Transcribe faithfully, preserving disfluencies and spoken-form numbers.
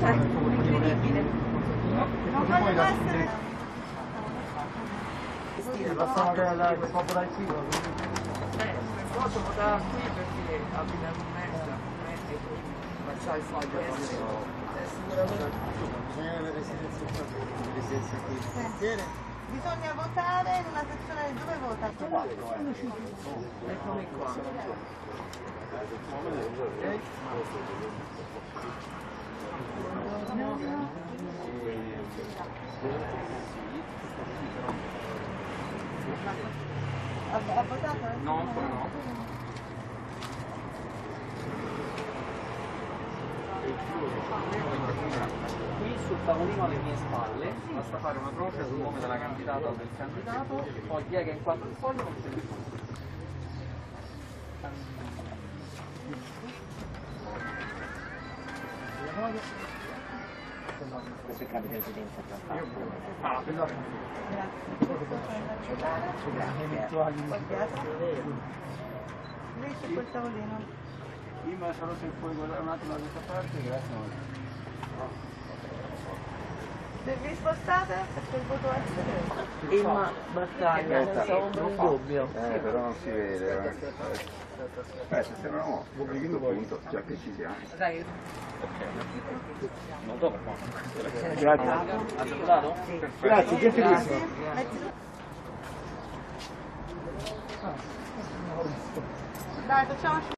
incredibile. Non voglio essere... Possiamo andare da qui? Eh, posso votare qui perché abita in mezzo, ma c'ha il foglio Bisogna avere residenza qui. Bisogna votare in una sezione dove vota? Eccomi qua. Ha, ha votato? No, ancora no. Qui sul tavolino alle mie spalle basta fare una croce sul nome della candidata o del candidato, poi piega in quattro il foglio non c'è nessuno. Questo è il cambio di residenza che ho fatto. Ah, esatto. Lei su quel tavolino. Io me la sarò se puoi guardare un attimo da questa parte, grazie. Se vi spostate perché il voto essere. E ma battaglia, senza ombra di dubbio. Eh, però non si vede. Eh, eh se sembriamo a questo punto, già che ci siamo. Dai. Non dopo. Grazie. Ha votato? Grazie, gentilissimo. Dai, facciamo